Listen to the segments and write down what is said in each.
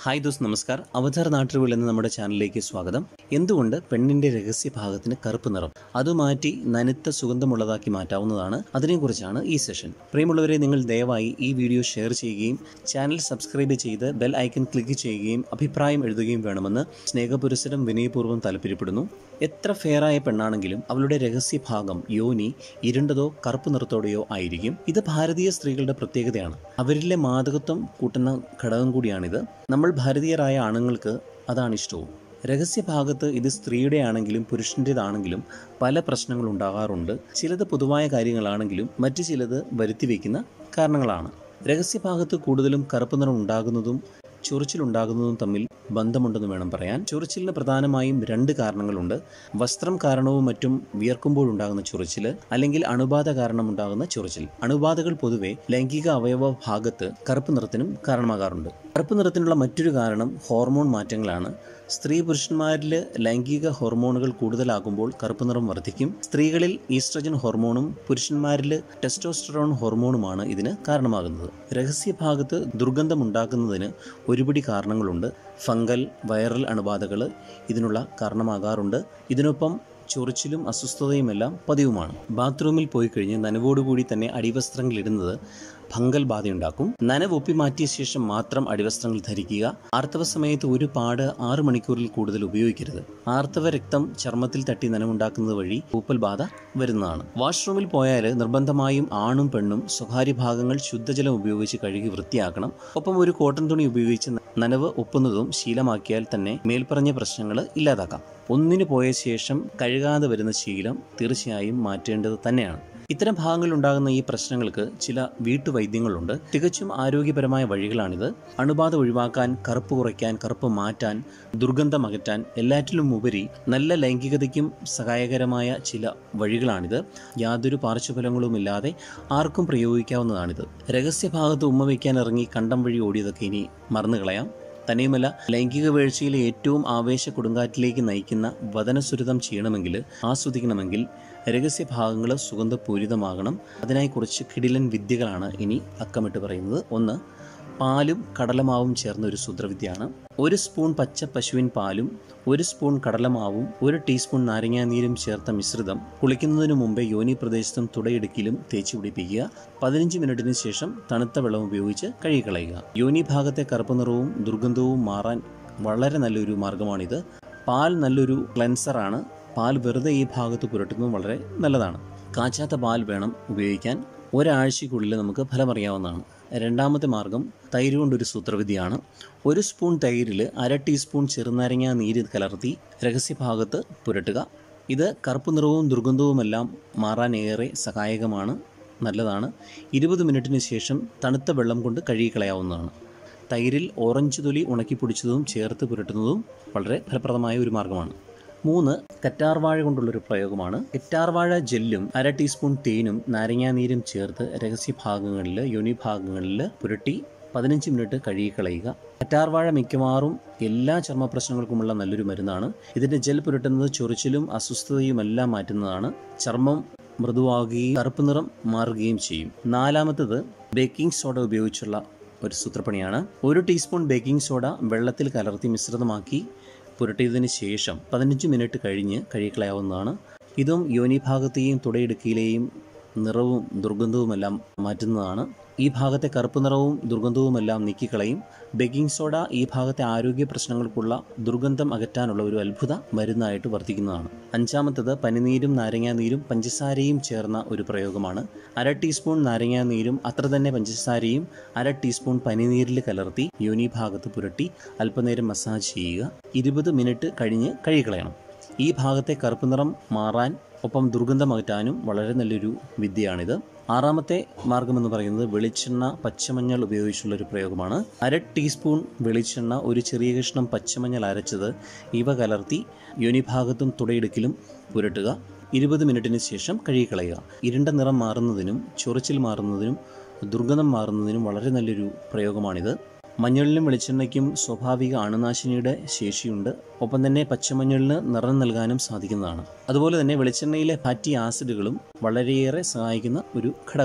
Hi those നമസ്കാർ. അവതാർ നാട്ടുകൾ എന്ന നമ്മുടെ ചാനലിലേക്ക് സ്വാഗതം. എന്തുകൊണ്ട് പെണ്ണിന്റെ രഹസ്യഭാഗത്തിന് കറുപ്പ് നിറം? അത് മാറ്റി നനുത്ത സുഗന്ധമുള്ളതാക്കി മാറ്റാവുന്നതാണ്. അതിനെക്കുറിച്ചാണ് ഈ സെഷൻ. പ്രിയമുള്ളവരെ, നിങ്ങൾ ദയവായി ഈ വീഡിയോ ഷെയർ ചെയ്യുകയും ചാനൽ സബ്സ്ക്രൈബ് ചെയ്ത് ബെൽ ഐക്കൺ ക്ലിക്ക് ചെയ്യുകയും അഭിപ്രായം എഴുതുകയും വേണമെന്ന് സ്നേഹപുരസരം വിനയപൂർവ്വം താല്പര്യപ്പെടുന്നു. എത്ര ഫെയറായ പെണ്ണാണെങ്കിലും അവളുടെ രഹസ്യഭാഗം യോനി ഇരുണ്ടതോ കറുപ്പ് നിറത്തോടെയോ ആയിരിക്കും. ഇത് ഭാരതീയ സ്ത്രീകളുടെ പ്രത്യേകതയാണ്. അവരിലെ മാദകത്വം കൂട്ടുന്ന ഘടകം കൂടിയാണിത്. നമ്മൾ ഭാരതീയരായ ആണുങ്ങൾക്ക് അതാണ് ഇഷ്ടവും. രഹസ്യഭാഗത്ത് ഇത് സ്ത്രീയുടെ ആണെങ്കിലും പുരുഷൻ്റേതാണെങ്കിലും പല പ്രശ്നങ്ങൾ ഉണ്ടാകാറുണ്ട്. ചിലത് പൊതുവായ കാര്യങ്ങളാണെങ്കിലും മറ്റു ചിലത് വരുത്തിവെക്കുന്ന കാരണങ്ങളാണ്. രഹസ്യഭാഗത്ത് കൂടുതലും കറുപ്പ് നിറം ഉണ്ടാകുന്നതും ചൊറിച്ചിലുണ്ടാകുന്നതും തമ്മിൽ ബന്ധമുണ്ടെന്ന് വേണം പറയാൻ. ചൊറിച്ചിലിന് പ്രധാനമായും 2 കാരണങ്ങളുണ്ട്. വസ്ത്രം കാരണവും മറ്റും വിയർക്കുമ്പോഴുണ്ടാകുന്ന ചൊറിച്ചിൽ, അല്ലെങ്കിൽ അണുബാധ കാരണമുണ്ടാകുന്ന ചൊറിച്ചിൽ. അണുബാധകൾ പൊതുവെ ലൈംഗിക അവയവ ഭാഗത്ത് കറുപ്പ് നിറത്തിനും കാരണമാകാറുണ്ട്. കറുപ്പ് നിറത്തിനുള്ള മറ്റൊരു കാരണം ഹോർമോൺ മാറ്റങ്ങളാണ്. സ്ത്രീ പുരുഷന്മാരിൽ ലൈംഗിക ഹോർമോണുകൾ കൂടുതലാകുമ്പോൾ കറുപ്പ് നിറം വർദ്ധിക്കും. സ്ത്രീകളിൽ ഈസ്ട്രജൻ ഹോർമോണും പുരുഷന്മാരിൽ ടെസ്റ്റോസ്റ്ററോൺ ഹോർമോണുമാണ് ഇതിന് കാരണമാകുന്നത്. രഹസ്യഭാഗത്ത് ദുർഗന്ധമുണ്ടാക്കുന്നതിന് ഒരുപിടി കാരണങ്ങളുണ്ട്. ഫംഗൽ, വൈറൽ അണുബാധകൾ ഇതിനുള്ള കാരണമാകാറുണ്ട്. ഇതിനൊപ്പം ചൊറിച്ചിലും അസ്വസ്ഥതയുമെല്ലാം പതിവുമാണ്. ബാത്റൂമിൽ പോയി കഴിഞ്ഞ് നനവോടുകൂടി തന്നെ അടിവസ്ത്രങ്ങൾ ഇടുന്നത് ഫംഗൽ ബാധയുണ്ടാക്കും. നനവ് ഒപ്പി മാറ്റിയ ശേഷം മാത്രം അടിവസ്ത്രങ്ങൾ ധരിക്കുക. ആർത്തവ സമയത്ത് ഒരു പാട് 6 മണിക്കൂറിൽ കൂടുതൽ ഉപയോഗിക്കരുത്. ആർത്തവ രക്തം ചർമ്മത്തിൽ തട്ടി നനവുണ്ടാക്കുന്നത് വഴി പൂപ്പൽ ബാധ വരുന്നതാണ്. വാഷ്റൂമിൽ പോയാൽ നിർബന്ധമായും ആണും പെണ്ണും സ്വകാര്യ ഭാഗങ്ങൾ ശുദ്ധജലം ഉപയോഗിച്ച് കഴുകി വൃത്തിയാക്കണം. ഒപ്പം ഒരു കോട്ടൺ തുണി ഉപയോഗിച്ച് നനവ് ഒപ്പുന്നതും ശീലമാക്കിയാൽ തന്നെ മേൽപ്പറഞ്ഞ പ്രശ്നങ്ങൾ ഇല്ലാതാക്കാം. ഒന്നിനു പോയ ശേഷം കഴുകാതെ വരുന്ന ശീലം തീർച്ചയായും മാറ്റേണ്ടത് തന്നെയാണ്. ഇത്തരം ഭാഗങ്ങളിലുണ്ടാകുന്ന ഈ പ്രശ്നങ്ങൾക്ക് ചില വീട്ടുവൈദ്യങ്ങളുണ്ട്. തികച്ചും ആരോഗ്യപരമായ വഴികളാണിത്. അണുബാധ ഒഴിവാക്കാൻ, കറുപ്പ് കുറയ്ക്കാൻ, കറുപ്പ് മാറ്റാൻ, ദുർഗന്ധം അകറ്റാൻ, എല്ലാറ്റിലും ഉപരി നല്ല ലൈംഗികതയ്ക്കും സഹായകരമായ ചില വഴികളാണിത്. യാതൊരു പാർശ്വഫലങ്ങളുമില്ലാതെ ആർക്കും പ്രയോഗിക്കാവുന്നതാണിത്. രഹസ്യഭാഗത്ത് ഉമ്മ വയ്ക്കാൻ ഇറങ്ങി കണ്ടം വഴി ഓടിയതൊക്കെ ഇനി മറന്നുകളയാം. തന്നെയുമല്ല, ലൈംഗിക വീഴ്ചയിലെ ഏറ്റവും ആവേശ കൊടുങ്കാറ്റിലേക്ക് നയിക്കുന്ന വദനസുരിതം ചെയ്യണമെങ്കിൽ, ആസ്വദിക്കണമെങ്കിൽ രഹസ്യഭാഗങ്ങൾ സുഗന്ധപൂരിതമാകണം. അതിനായി കുറച്ച് കിടിലൻ വിദ്യകളാണ് ഇനി അക്കമിട്ട് പറയുന്നത്. 1. പാലും കടലമാവും ചേർന്ന ഒരു സൂത്രവിദ്യയാണ്. 1 സ്പൂൺ പച്ച പശുവിൻ പാലും 1 സ്പൂൺ കടലമാവും 1 ടീസ്പൂൺ നാരങ്ങാനീരും ചേർത്ത മിശ്രിതം കുളിക്കുന്നതിനു മുമ്പേ യോനി പ്രദേശത്തും തുടയിടുക്കിലും തേച്ച് പിടിപ്പിക്കുക. 15 മിനിറ്റിന് ശേഷം തണുത്ത വെള്ളം ഉപയോഗിച്ച് കഴുകിക്കളയുക. യോനി ഭാഗത്തെ കറുപ്പ് നിറവും ദുർഗന്ധവും മാറാൻ വളരെ നല്ലൊരു മാർഗമാണിത്. പാൽ നല്ലൊരു ക്ലെൻസറാണ്. പാൽ വെറുതെ ഈ ഭാഗത്ത് പുരട്ടുന്നത് വളരെ നല്ലതാണ്. കാച്ചാത്ത പാൽ വേണം ഉപയോഗിക്കാൻ. ഒരാഴ്ചയ്ക്കുള്ളിൽ നമുക്ക് ഫലമറിയാവുന്നതാണ്. 2ാമത്തെ മാർഗം തൈര് കൊണ്ടൊരു സൂത്രവിദ്യയാണ്. 1 സ്പൂൺ തൈരിൽ 1/2 ടീസ്പൂൺ ചെറുനാരങ്ങ നീര് കലർത്തി രഹസ്യഭാഗത്ത് പുരട്ടുക. ഇത് കറുപ്പ് നിറവും ദുർഗന്ധവുമെല്ലാം മാറാൻ ഏറെ സഹായകമാണ്, നല്ലതാണ്. 20 മിനിറ്റിന് ശേഷം തണുത്ത വെള്ളം കൊണ്ട് കഴുകിക്കളയാവുന്നതാണ്. തൈരിൽ ഓറഞ്ച് തൊലി ഉണക്കി പൊടിച്ചതും ചേർത്ത് പുരട്ടുന്നതും വളരെ ഫലപ്രദമായ ഒരു മാർഗമാണ്. 3. കറ്റാർവാഴ കൊണ്ടുള്ളൊരു പ്രയോഗമാണ്. കറ്റാർവാഴ ജെല്ലും 1/2 ടീസ്പൂൺ തേനും നാരങ്ങാനീരും ചേർത്ത് രഹസ്യഭാഗങ്ങളിൽ, യോനി ഭാഗങ്ങളിൽ പുരട്ടി 15 മിനിറ്റ് കഴുകിക്കളയുക. കറ്റാർവാഴ മിക്കവാറും എല്ലാ ചർമ്മ പ്രശ്നങ്ങൾക്കുമുള്ള നല്ലൊരു മരുന്നാണ്. ഇതിൻ്റെ ജെൽ പുരട്ടുന്നത് ചൊറിച്ചിലും അസ്വസ്ഥതയുമെല്ലാം മാറ്റുന്നതാണ്. ചർമ്മം മൃദുവാകുകയും കറുപ്പ് നിറം മാറുകയും ചെയ്യും. 4ാമത്തേത് ബേക്കിംഗ് സോഡ ഉപയോഗിച്ചുള്ള ഒരു സൂത്രപ്പണിയാണ്. 1 ടീസ്പൂൺ ബേക്കിംഗ് സോഡ വെള്ളത്തിൽ കലർത്തി മിശ്രിതമാക്കി പുരട്ടിയതിന് ശേഷം 15 മിനിറ്റ് കഴിഞ്ഞ് കഴുകിക്കളയാവുന്നതാണ്. ഇതും യോനി ഭാഗത്തെയും തുടയിടുക്കിയിലെയും നിറവും ദുർഗന്ധവുമെല്ലാം മാറ്റുന്നതാണ്. ഈ ഭാഗത്തെ കറുപ്പ് നിറവും ദുർഗന്ധവുമെല്ലാം നീക്കിക്കളയും. ബേക്കിംഗ് സോഡ ഈ ഭാഗത്തെ ആരോഗ്യ പ്രശ്നങ്ങൾക്കുള്ള ദുർഗന്ധം അകറ്റാനുള്ള ഒരു അത്ഭുത മരുന്നായിട്ട് വർത്തിക്കുന്നതാണ്. 5ാമത്തേത് പനിനീരും നാരങ്ങാനീരും പഞ്ചസാരയും ചേർന്ന ഒരു പ്രയോഗമാണ്. 1/2 ടീസ്പൂൺ നാരങ്ങാനീരും അത്ര തന്നെ പഞ്ചസാരയും 1/2 ടീസ്പൂൺ പനിനീരിൽ കലർത്തി യോനി ഭാഗത്ത് പുരട്ടി അല്പനേരം മസാജ് ചെയ്യുക. 20 മിനിറ്റ് കഴിഞ്ഞ് കഴുകിക്കളയണം. ഈ ഭാഗത്തെ കറുപ്പ് നിറം മാറാൻ ഒപ്പം ദുർഗന്ധം അകറ്റാനും വളരെ നല്ലൊരു വിദ്യയാണിത്. 6ാമത്തെ മാർഗമെന്ന് പറയുന്നത് വെളിച്ചെണ്ണ, പച്ചമഞ്ഞൾ ഉപയോഗിച്ചുള്ളൊരു പ്രയോഗമാണ്. 1/2 ടീസ്പൂൺ വെളിച്ചെണ്ണ, ഒരു ചെറിയ കഷ്ണം പച്ചമഞ്ഞൾ അരച്ചത് ഇവ കലർത്തി യോനിഭാഗത്തും തുടയിടുക്കിലും പുരട്ടുക. 20 മിനിറ്റിന് ശേഷം കഴുകിക്കളയുക. ഇരുണ്ട നിറം മാറുന്നതിനും ചൊറിച്ചിൽ മാറുന്നതിനും ദുർഗന്ധം മാറുന്നതിനും വളരെ നല്ലൊരു പ്രയോഗമാണിത്. മഞ്ഞളിനും വെളിച്ചെണ്ണയ്ക്കും സ്വാഭാവിക അണുനാശിനിയുടെ ശേഷിയുണ്ട്. ഒപ്പം തന്നെ പച്ചമഞ്ഞളിന് നിറം നൽകാനും സാധിക്കുന്നതാണ്. അതുപോലെ തന്നെ വെളിച്ചെണ്ണയിലെ ഫാറ്റി ആസിഡുകളും വളരെയേറെ സഹായിക്കുന്ന ഒരു ഘടകമാണ്.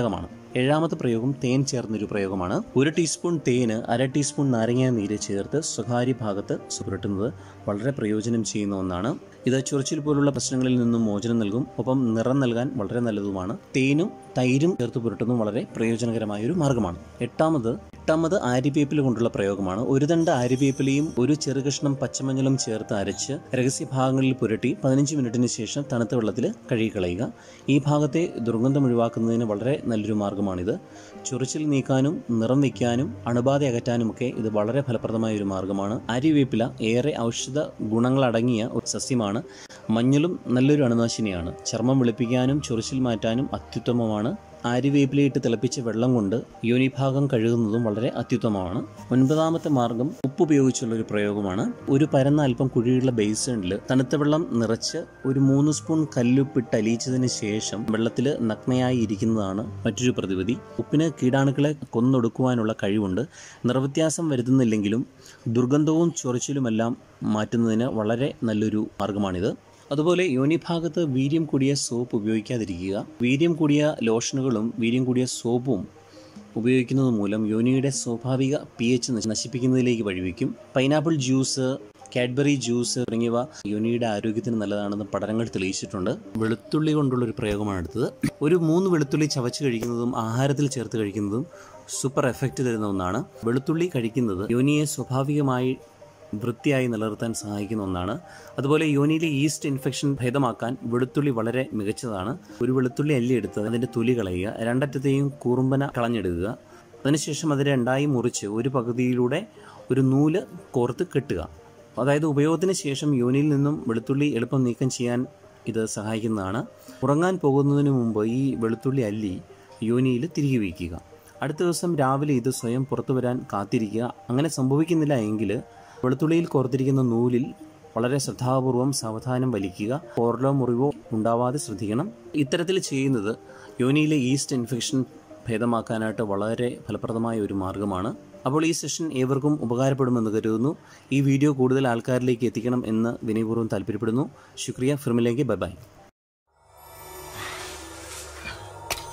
ഏഴാമത്തെ പ്രയോഗം തേൻ ചേർന്നൊരു പ്രയോഗമാണ്. 1 ടീസ്പൂൺ തേന് 1/2 ടീസ്പൂൺ നാരങ്ങ നീര് ചേർത്ത് സ്വകാര്യ ഭാഗത്ത് പുരട്ടുന്നത് വളരെ പ്രയോജനം ചെയ്യുന്ന ഒന്നാണ്. ഇത് ചൊറിച്ചിൽ പോലുള്ള പ്രശ്നങ്ങളിൽ നിന്നും മോചനം നൽകും. ഒപ്പം നിറം നൽകാൻ വളരെ നല്ലതുമാണ്. തേനും തൈരും ചേർത്ത് പുരട്ടുന്നതും വളരെ പ്രയോജനകരമായ ഒരു മാർഗ്ഗമാണ്. എട്ടാമത് ആര്യവേപ്പില കൊണ്ടുള്ള പ്രയോഗമാണ്. 1 തണ്ട് ആര്യവേപ്പിലയും 1 ചെറുകഷ്ണം പച്ചമഞ്ഞളും ചേർത്ത് അരച്ച് രഹസ്യഭാഗങ്ങളിൽ പുരട്ടി 15 മിനിറ്റിന് ശേഷം തണുത്ത വെള്ളത്തിൽ കഴുകിക്കളയുക. ഈ ഭാഗത്തെ ദുർഗന്ധം ഒഴിവാക്കുന്നതിന് വളരെ നല്ലൊരു മാർഗ്ഗമാണിത്. ചൊറിച്ചിൽ നീക്കാനും നിറം വയ്ക്കാനും അണുബാധ അകറ്റാനുമൊക്കെ ഇത് വളരെ ഫലപ്രദമായ ഒരു മാർഗ്ഗമാണ്. ആര്യവേപ്പില ഏറെ ഔഷധ ഗുണങ്ങളടങ്ങിയ ഒരു സസ്യമാണ്. മഞ്ഞളും നല്ലൊരു അണുനാശിനിയാണ്. ചർമ്മം വെളുപ്പിക്കാനും ചൊറിച്ചിൽ മാറ്റാനും അത്യുത്തമമാണ്. ആര്യവേപ്പിലയിട്ട് തിളപ്പിച്ച വെള്ളം കൊണ്ട് യോനിഭാഗം കഴുകുന്നതും വളരെ അത്യുത്തമമാണ്. 9ാമത്തെ മാർഗ്ഗം ഉപ്പ് ഉപയോഗിച്ചുള്ള ഒരു പ്രയോഗമാണ്. ഒരു പരന്ന അല്പം കുഴിയുള്ള ബേസിനിൽ തണുത്ത വെള്ളം നിറച്ച് ഒരു 3 സ്പൂൺ കല്ലുപ്പിട്ട് അലിയിച്ചതിന് ശേഷം വെള്ളത്തിൽ നഗ്നയായി ഇരിക്കുന്നതാണ് മറ്റൊരു പ്രതിവിധി. ഉപ്പിന് കീടാണുക്കളെ കൊന്നൊടുക്കുവാനുള്ള കഴിവുണ്ട്. നിറവ്യത്യാസം വരുത്തുന്നില്ലെങ്കിലും ദുർഗന്ധവും ചൊറിച്ചിലുമെല്ലാം മാറ്റുന്നതിന് വളരെ നല്ലൊരു മാർഗ്ഗമാണിത്. അതുപോലെ യോനിഭാഗത്ത് വീര്യം കൂടിയ സോപ്പ് ഉപയോഗിക്കാതിരിക്കുക. വീര്യം കൂടിയ ലോഷനുകളും വീര്യം കൂടിയ സോപ്പും ഉപയോഗിക്കുന്നത് മൂലം യോനിയുടെ സ്വാഭാവിക pH നശിപ്പിക്കുന്നതിലേക്ക് വഴിവെക്കും. പൈനാപ്പിൾ ജ്യൂസ്, കാഡ്ബറി ജ്യൂസ് തുടങ്ങിയവ യോനിയുടെ ആരോഗ്യത്തിന് നല്ലതാണെന്ന് പഠനങ്ങൾ തെളിയിച്ചിട്ടുണ്ട്. വെളുത്തുള്ളി കൊണ്ടുള്ളൊരു പ്രയോഗമാണ് അടുത്തത്. ഒരു 3 വെളുത്തുള്ളി ചവച്ച് കഴിക്കുന്നതും ആഹാരത്തിൽ ചേർത്ത് കഴിക്കുന്നതും സൂപ്പർ എഫക്റ്റ് തരുന്ന ഒന്നാണ്. വെളുത്തുള്ളി കഴിക്കുന്നത് യോനിയെ സ്വാഭാവികമായി വൃത്തിയായി നിലനിർത്താൻ സഹായിക്കുന്ന ഒന്നാണ്. അതുപോലെ യോനിയിലെ ഈസ്റ്റ് ഇൻഫെക്ഷൻ ഭേദമാക്കാൻ വെളുത്തുള്ളി വളരെ മികച്ചതാണ്. ഒരു വെളുത്തുള്ളി അല്ലി എടുത്ത് അതിൻ്റെ തൊലി കളയുക. 2 അറ്റത്തെയും കൂർമ്പന കളഞ്ഞെടുക്കുക. അതിനുശേഷം അത് 2ആയി മുറിച്ച് ഒരു പകുതിയിലൂടെ ഒരു നൂല് കോർത്ത് കെട്ടുക. അതായത് ഉപയോഗത്തിന് ശേഷം യോനിയിൽ നിന്നും വെളുത്തുള്ളി എളുപ്പം നീക്കം ചെയ്യാൻ ഇത് സഹായിക്കുന്നതാണ്. ഉറങ്ങാൻ പോകുന്നതിന് മുമ്പ് ഈ വെളുത്തുള്ളി അല്ലി യോനിയിൽ തിരികെ വയ്ക്കുക. അടുത്ത ദിവസം രാവിലെ ഇത് സ്വയം പുറത്തു വരാൻ കാത്തിരിക്കുക. അങ്ങനെ സംഭവിക്കുന്നില്ല എങ്കിൽ വെളുത്തുള്ളിയിൽ കോർത്തിരിക്കുന്ന നൂലിൽ വളരെ ശ്രദ്ധാപൂർവം സാവധാനം വലിക്കുക. പോറലോ മുറിവോ ഉണ്ടാവാതെ ശ്രദ്ധിക്കണം. ഇത്തരത്തിൽ ചെയ്യുന്നത് യോനിയിലെ ഈസ്റ്റ് ഇൻഫെക്ഷൻ ഭേദമാക്കാനായിട്ട് വളരെ ഫലപ്രദമായ ഒരു മാർഗ്ഗമാണ്. അപ്പോൾ ഈ സെഷൻ ഏവർക്കും ഉപകാരപ്പെടുമെന്ന് കരുതുന്നു. ഈ വീഡിയോ കൂടുതൽ ആൾക്കാരിലേക്ക് എത്തിക്കണം എന്ന് വിനയപൂർവ്വം താല്പര്യപ്പെടുന്നു. ശുക്രിയ. ഫിർമിലേക്ക് ബൈ.